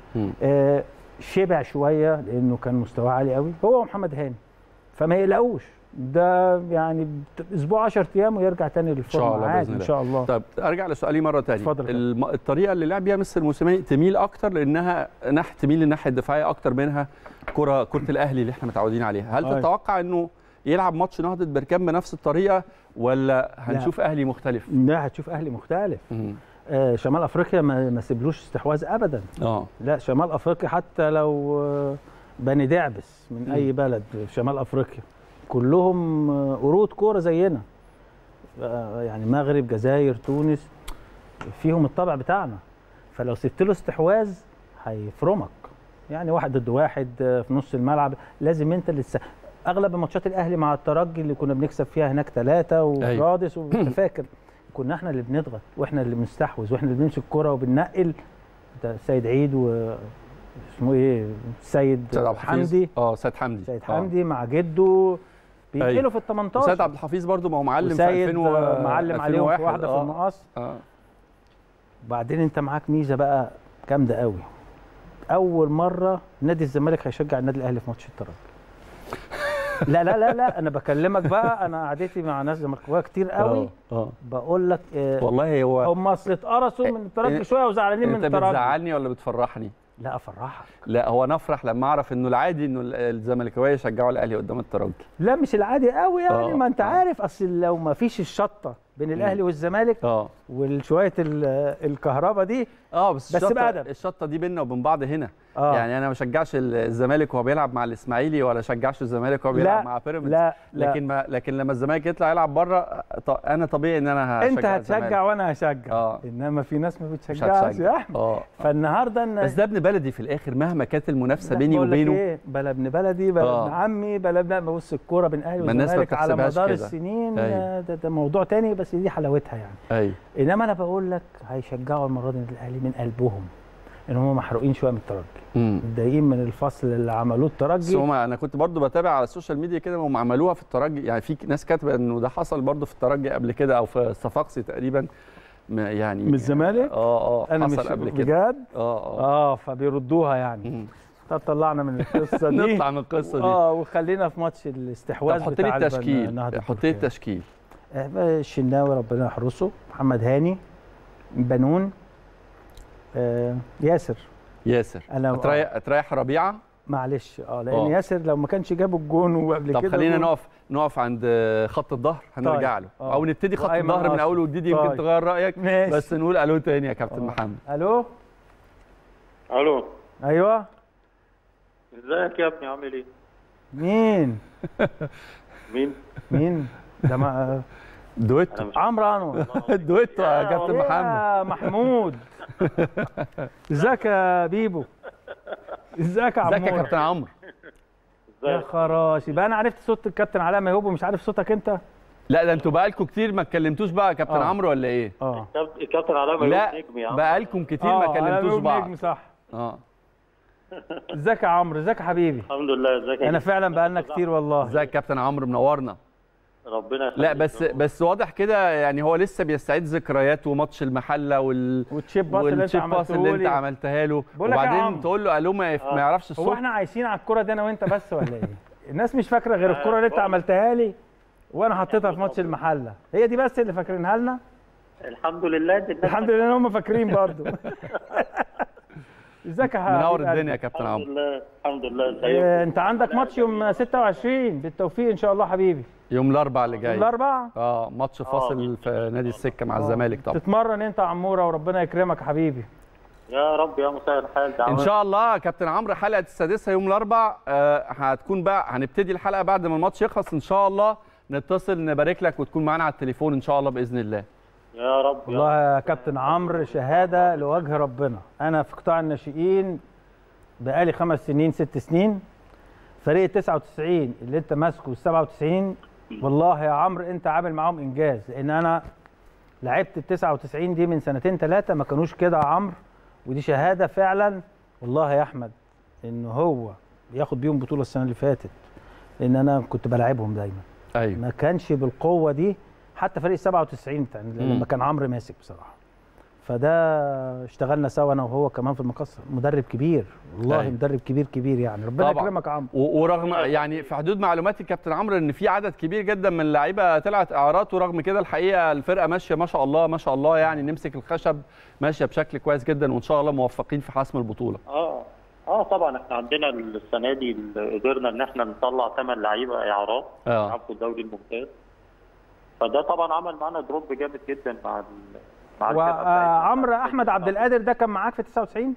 شبع شويه لانه كان مستواه عالي قوي هو ومحمد هاني، فما يقلقوش، ده يعني اسبوع 10 ايام ويرجع تاني للفورمه عادي ان شاء الله. طب ارجع لسؤالي مره ثانيه. اتفضل. الطريقه اللي لعب بيها مستر موسيماني تميل اكتر لانها تميل للناحيه الدفاعيه اكتر منها كره الاهلي اللي احنا متعودين عليها. هل تتوقع انه يلعب ماتش نهضه بركان بنفس الطريقه، ولا هنشوف اهلي مختلف؟ لا، هتشوف اهلي مختلف. شمال افريقيا ما سيبلوش استحواذ ابدا. لا، شمال افريقيا حتى لو بني دعبس من اي بلد في شمال افريقيا كلهم قرود كوره زينا، يعني مغرب، جزائر، تونس، فيهم الطبع بتاعنا. فلو سبت له استحواذ هيفرمك، يعني 1 ضد 1 في نص الملعب. لازم انت اللي اغلب ماتشات الاهلي مع الترجي اللي كنا بنكسب فيها هناك 3 ورادس وانت فاكر، كنا احنا اللي بنضغط واحنا اللي بنستحوذ واحنا اللي بنمسك الكوره وبننقل. ده سيد عيد اسمه ايه، سيد حمدي. سيد حمدي مع جده بينقلوا في ال 18. سيد عبد الحفيظ برضو ما هو معلم في 2000 معلم عليهم في واحده في المقص. وبعدين انت معاك ميزه بقى جامده قوي، اول مره نادي الزمالك هيشجع النادي الاهلي في ماتش الترجي. لا لا لا لا، انا بكلمك بقى، انا قعدتي مع ناس زملكاويه كتير قوي. بقول لك والله هم اصل اتقرصوا من الترجي شويه وزعلانين من الترجي. انت بتزعلني ولا بتفرحني؟ لا افرحك. لا هو انا افرح لما اعرف انه العادي انه الزملكاويه يشجعوا الاهلي قدام الترجي. لا مش العادي قوي يعني، ما انت عارف اصل لو ما فيش الشطه بين الاهلي والزمالك وشويه الكهرباء دي بس الشطه دي بيننا وبين بعض هنا. يعني انا ما بشجعش الزمالك وهو بيلعب مع الاسماعيلي، ولا شجعش الزمالك وهو بيلعب مع بيراميدز. لا لكن لما الزمالك يطلع يلعب بره انا طبيعي ان انا هشجع. انت هتشجع وانا هشجع. انما في ناس ما بتشجعش يا احمد. فالنهارده بس ده ابن بلدي في الاخر مهما كانت المنافسه بيني وبينه. بلا ابن بلدي بلا ابن عمي بلا ابن، بص الكوره بين الاهلي والزمالك على مدار السنين ده موضوع تاني، بس دي حلاوتها يعني. ايوه. انما انا بقول لك هيشجعوا المره دي الاهلي من قلبهم، ان هم محروقين شويه من الترجي، متضايقين من الفصل اللي عملوه الترجي. بس انا كنت برضو بتابع على السوشيال ميديا كده، هم عملوها في الترجي، يعني في ناس كاتبه انه ده حصل برضو في الترجي قبل كده، او في الصفاقسي تقريبا يعني من الزمالك. انا حصل قبل كده بجد. فبيردوها يعني. طب طلعنا من القصه دي. نطلع من القصه دي. وخلينا في ماتش الاستحواذ. حط لي التشكيل، حط لي التشكيل. الشناوي ربنا يحرسه، محمد هاني، بنون، ياسر. هتريح ربيعه معلش لان ياسر لو ما كانش جاب الجون وقبل كده. طب خلينا نقف عند خط الظهر، هنرجع له او نبتدي خط الظهر من اول وجديد. يمكن تغير رايك ماشي. بس نقول الو تاني يا كابتن محمد. الو ايوه ازيك يا ابني، عامل ايه؟ مين ده؟ ما دويتو عمرو انور. دويتو يا كابتن محمد. محمود ازيك يا بيبو؟ ازيك يا عمور؟ ازيك يا كابتن عمرو؟ يا خراش، يبقى انا عرفت صوت الكابتن علاء ميهوب ومش عارف صوتك انت. لا ده انتوا بقالكم كتير ما اتكلمتوش بقى يا كابتن عمرو ولا ايه؟ الكابتن علاء ميهوب نجم يا عم. بقالكم كتير ما كلمتوش بعض. نجم صح. ازيك يا عمرو؟ ازيك يا حبيبي؟ الحمد لله. ازيك؟ انا فعلا بقالنا كتير والله. ازيك يا كابتن عمرو؟ منورنا. ربنا يخليك. لا بس واضح كده يعني هو لسه بيستعيد ذكرياته وماتش المحله والتشيب باص اللي انت عملتها له، وبعدين تقول له الو ما يعرفش الصوت. هو احنا عايشين على الكوره دي انا وانت بس ولا ايه؟ الناس مش فاكره غير الكوره اللي انت عملتها لي وانا حطيتها في ماتش المحله، هي دي بس اللي فاكرينها لنا. الحمد لله. الحمد لله ان هم فاكرين برضو. ازيك يا حبيبي؟ منور الدنيا يا كابتن عمرو. الحمد لله. انت عندك ماتش يوم 26 بالتوفيق ان شاء الله حبيبي. يوم الاربعاء اللي جاي. يوم الاربعاء؟ ماتش فاصل في نادي السكه مع الزمالك طبعا. تتمرن انت يا عموره وربنا يكرمك يا حبيبي. يا رب يا مسهل الحال. ان شاء الله يا كابتن عمرو حلقه السادسه يوم الاربعاء هتكون بقى، هنبتدي الحلقه بعد ما الماتش يخلص ان شاء الله، نتصل نبارك لك وتكون معانا على التليفون ان شاء الله باذن الله. يا رب. والله يا كابتن عمرو شهاده لوجه ربنا، انا في قطاع الناشئين بقالي 5 سنين 6 سنين، فريق 99 اللي انت ماسكه وال97 والله يا عمرو انت عامل معاهم انجاز، لان انا لعبت ال99 دي من 2 3 ما كانوش كده يا عمرو، ودي شهاده فعلا والله يا احمد ان هو ياخد بيهم بطوله السنه اللي فاتت، لان انا كنت بلاعبهم دايما. ايوه. ما كانش بالقوه دي حتى فريق 97 لما كان عمرو ماسك بصراحه. فده اشتغلنا سوا انا وهو كمان في المقصه، مدرب كبير والله. أيوة. مدرب كبير يعني، ربنا يكرمك يا عمرو. ورغم يعني في حدود معلوماتي كابتن عمرو ان في عدد كبير جدا من اللعيبه طلعت اعارات، ورغم كده الحقيقه الفرقه ماشيه ما شاء الله ما شاء الله، يعني نمسك الخشب ماشيه بشكل كويس جدا، وان شاء الله موفقين في حسم البطوله. طبعا احنا عندنا السنه دي قدرنا ان احنا نطلع 8 لعيبه اعارات يلعبوا في الدوري الممتاز، فده طبعا عمل معانا دروب جامد جدا مع وعمرو احمد عبد القادر ده كان معاك في 99؟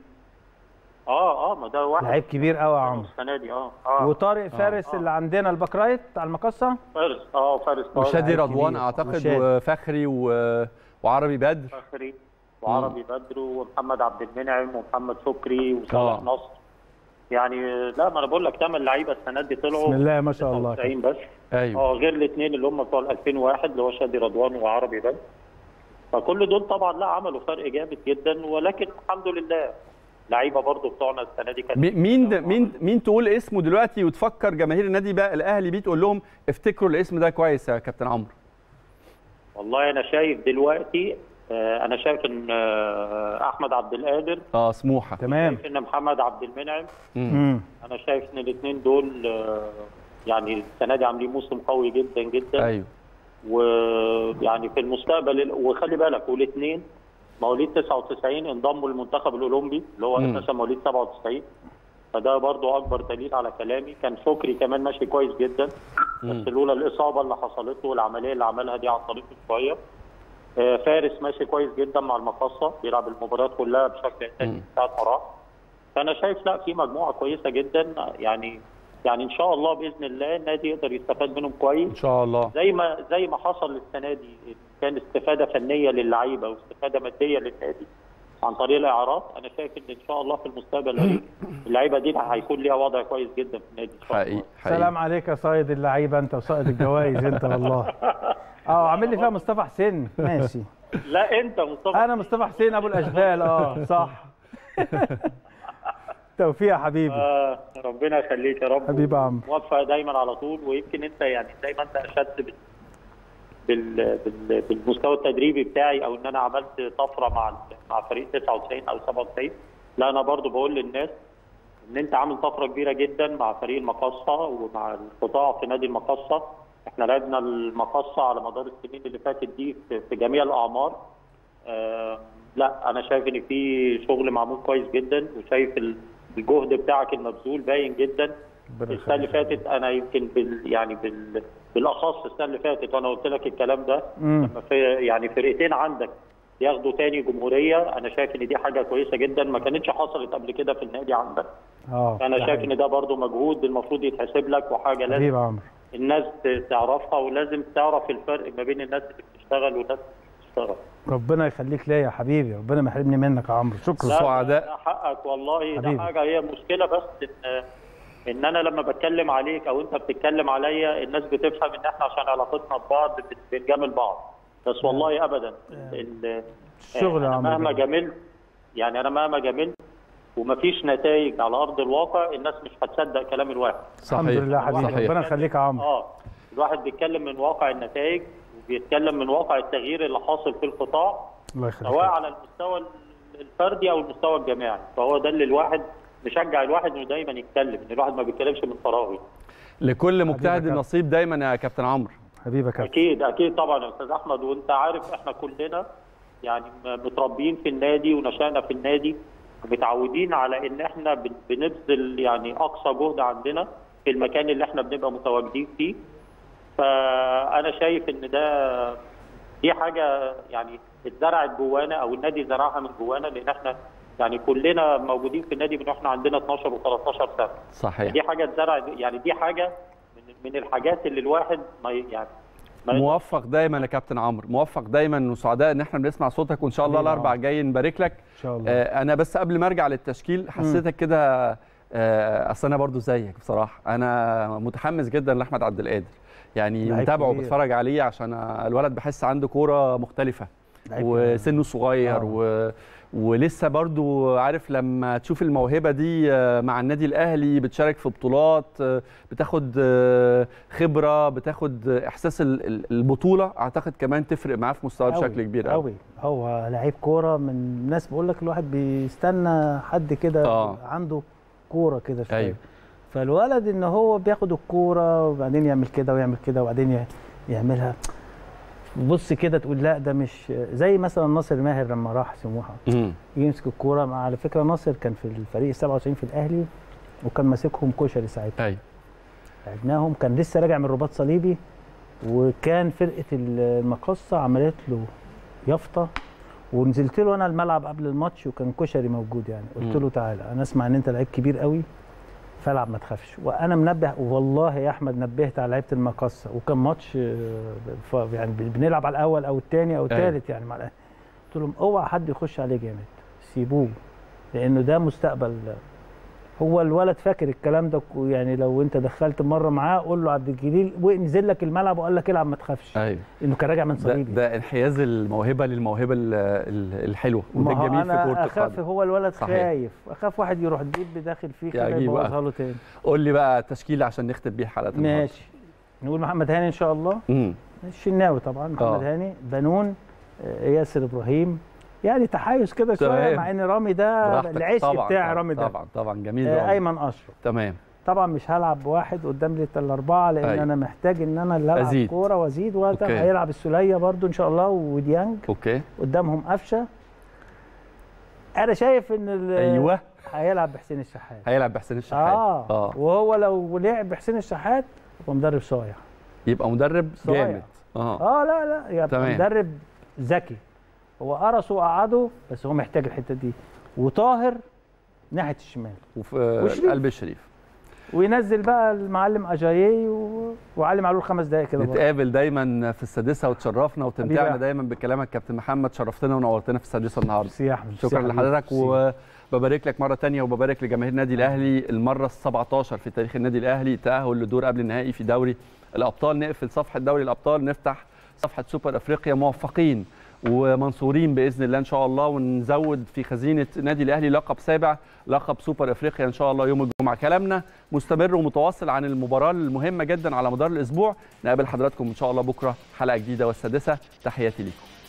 ما ده واحد لعيب كبير قوي يا عمرو السنه دي. وطارق فارس اللي عندنا الباك رايت على المقصه. فارس وشادي رضوان اعتقد، وفخري وعربي بدر. فخري وعربي بدر ومحمد عبد المنعم ومحمد شكري وصالح نصر. يعني لا ما انا بقول لك 8 لعيبه السنه دي طلعوا بسم الله ما شاء الله. 90 بس. ايوه. غير الاثنين اللي هم بتوع 2001 اللي هو شادي رضوان وعربي بدر. فكل دول طبعا لا عملوا فرق جامد جدا، ولكن الحمد لله لعيبه برضو بتوعنا السنه دي كانت مين تقول اسمه دلوقتي وتفكر جماهير النادي بقى الاهلي بيه تقول لهم افتكروا الاسم ده كويس يا كابتن عمرو؟ والله انا شايف دلوقتي انا شايف ان احمد عبد القادر سموحه تمام، شايف ان محمد عبد المنعم. انا شايف ان الاثنين دول يعني السنه دي عاملين موسم قوي جدا جدا. ايوه، ويعني في المستقبل، وخلي بالك والاثنين مواليد 99 انضموا للمنتخب الاولمبي اللي هو اساسا مواليد 97. فده برضو اكبر دليل على كلامي. كان شكري كمان ماشي كويس جدا، بس لولا الاصابه اللي حصلت له والعمليه اللي عملها دي عطلته شويه. فارس ماشي كويس جدا مع المقصه، بيلعب المباريات كلها بشكل اساسي بتاعت مراح. فانا شايف لا، في مجموعه كويسه جدا. يعني ان شاء الله باذن الله النادي يقدر يستفاد منهم كويس ان شاء الله، زي ما حصل السنه دي. كان استفاده فنيه للعيبه واستفاده ماديه للنادي عن طريق الاعارات. انا شايف ان شاء الله في المستقبل اللعيبه دي هيكون ليها وضع كويس جدا في النادي ان شاء الله. حقيقي. سلام عليك يا صايد اللعيبه انت وصائد الجوائز انت والله. عامل لي فيها مصطفى حسين. ماشي. لا انت مصطفى. انا مصطفى حسين ابو الاشبال. صح. توفيق يا حبيبي. ربنا يخليك يا رب. حبيبي يا عم. موفق دايما على طول. ويمكن انت يعني زي ما انت اشدت بالمستوى التدريبي بتاعي، او ان انا عملت طفره مع فريق 99 او 97. لا، انا برضو بقول للناس ان انت عامل طفره كبيره جدا مع فريق المقصه ومع القطاع في نادي المقصه. احنا لعبنا المقصه على مدار السنين اللي فاتت دي في جميع الاعمار. لا، انا شايف ان في شغل معمول كويس جدا، وشايف الجهد بتاعك المبذول باين جدا. السنه اللي فاتت انا يمكن بالاخص السنه اللي فاتت وانا قلت لك الكلام ده، لما يعني فرقتين عندك ياخدوا تاني جمهوريه. انا شايف ان دي حاجه كويسه جدا ما كانتش حصلت قبل كده في النادي عندك. فانا شايف ان ده برضو مجهود المفروض يتحسب لك، وحاجه لازم الناس تعرفها، ولازم تعرف الفرق ما بين الناس اللي بتشتغل والناس اللي بتشتغل. ربنا يخليك ليا يا حبيبي، ربنا ما يحرمني منك يا عمرو. شكرا. سعداء. ده حقك والله. ده حاجه هي مشكله، بس ان انا لما بتكلم عليك او انت بتتكلم عليا الناس بتفهم ان احنا عشان علاقتنا ببعض بنجامل بعض، بس والله ابدا. الشغل انا مهما جاملت ومفيش نتائج على ارض الواقع، الناس مش هتصدق كلام الواحد. الحمد لله حبيبي، ربنا يخليك يا عمرو. الواحد بيتكلم من واقع النتائج، وبيتكلم من واقع التغيير اللي حاصل في القطاع، الله يخليك، سواء على المستوى الفردي او المستوى الجماعي. فهو ده اللي الواحد مشجع الواحد انه دايما يتكلم، ان الواحد ما بيتكلمش من فراغ. لكل مجتهد نصيب دايما يا كابتن عمرو. حبيبي يا كابتن. اكيد طبعا يا استاذ احمد. وانت عارف احنا كلنا يعني متربيين في النادي ونشأنا في النادي، ومتعودين على ان احنا بنبذل يعني اقصى جهد عندنا في المكان اللي احنا بنبقى متواجدين فيه. فانا شايف ان دي حاجه يعني اتزرعت جوانا، او النادي زرعها من جوانا، لان احنا يعني كلنا موجودين في النادي من احنا عندنا 12 و13 سنه. صحيح. دي حاجه اتزرعت، يعني دي حاجه من الحاجات اللي الواحد موفق دايما يا كابتن عمرو، موفق دايما، وسعداء ان احنا بنسمع صوتك، وان شاء الله الاربع جاي نبارك لك ان شاء الله. انا بس قبل ما ارجع للتشكيل حسيتك كده، اصل انا برضو زيك بصراحه، انا متحمس جدا لاحمد عبد القادر، يعني متابعه وبتفرج عليه عشان الولد بحس عنده كوره مختلفه وسنه صغير ولسه برضو عارف لما تشوف الموهبه دي مع النادي الاهلي بتشارك في بطولات، بتاخد خبره، بتاخد احساس البطوله، اعتقد كمان تفرق معاه في مستواه بشكل كبير قوي. هو لعيب كوره من الناس، بقول لك الواحد بيستنى حد كده عنده كوره كده شويه. أيوه. فالولد ان هو بياخد الكوره وبعدين يعمل كده ويعمل كده وبعدين يعملها، بص كده تقول لا ده مش زي مثلا ناصر ماهر لما راح سموحه يمسك الكوره. على فكره ناصر كان في الفريق 97 في الاهلي، وكان ماسكهم كشري ساعتها. ايوه لعبناهم، كان لسه راجع من رباط صليبي، وكان فرقه المقصه عملت له يافطه، ونزلت له انا الملعب قبل الماتش وكان كشري موجود. يعني قلت له تعالى انا اسمع ان انت لعيب كبير قوي، فالعب ما تخافش. وانا منبه، والله يا احمد نبهت على لعيبه المقصه، وكان ماتش يعني بنلعب على الاول او الثاني او الثالث يعني مع الاهلي. قلت لهم اوعى حد يخش عليه جامد، سيبوه، لانه ده مستقبل. هو الولد فاكر الكلام ده، يعني لو انت دخلت مره معاه قول له عبد الجليل ونزل لك الملعب وقال لك العب ما تخافش. ايوه، انه كان راجع من صليبي. ده انحياز الموهبه للموهبه الحلوه، وده الجميل في كره القدم. اخاف هو الولد خايف، اخاف واحد يروح ديب داخل فيه كده يبوظها له تاني. قول لي بقى تشكيله عشان نختم بيه حلقه ماشي. نقول محمد هاني ان شاء الله. الشناوي طبعا، محمد هاني، بنون، ياسر ابراهيم، يعني تحيز كده شويه، مع ان رامي ده العشق بتاعي. رامي ده طبعا جميل. ايمن اشرف تمام. طبعا مش هلعب بواحد قدام الاربعه، لان انا محتاج ان انا اللي العب كوره وازيد. هيلعب السوليه برضو ان شاء الله وديانج. قدامهم قفشه. انا شايف ان ايوه هيلعب بحسين الشحات. وهو لو لعب بحسين الشحات يبقى مدرب صايع، يبقى مدرب جامد. لا يبقى مدرب ذكي. هو قرصه وقعده، بس هو محتاج الحته دي. وطاهر ناحيه الشمال وفي قلب الشريف، وينزل بقى المعلم اجاييه وعلي معلول 5 دقائق كده. نتقابل دايما في السادسه وتشرفنا وتمتعنا دايما بكلامك كابتن محمد. شرفتنا ونورتنا في السادسه النهارده. شكرا لحضرتك، وببارك لك مره ثانيه وببارك لجماهير النادي الاهلي المره ال17 في تاريخ النادي الاهلي تاهل لدور قبل النهائي في دوري الابطال. نقفل صفحه دوري الابطال، نفتح صفحه سوبر افريقيا موفقين ومنصورين باذن الله ان شاء الله، ونزود في خزينه النادي الاهلي لقب سابع، لقب سوبر افريقيا ان شاء الله يوم الجمعه. كلامنا مستمر ومتواصل عن المباراه المهمه جدا على مدار الاسبوع. نقابل حضراتكم ان شاء الله بكره حلقه جديده والسادسه. تحياتي ليكم.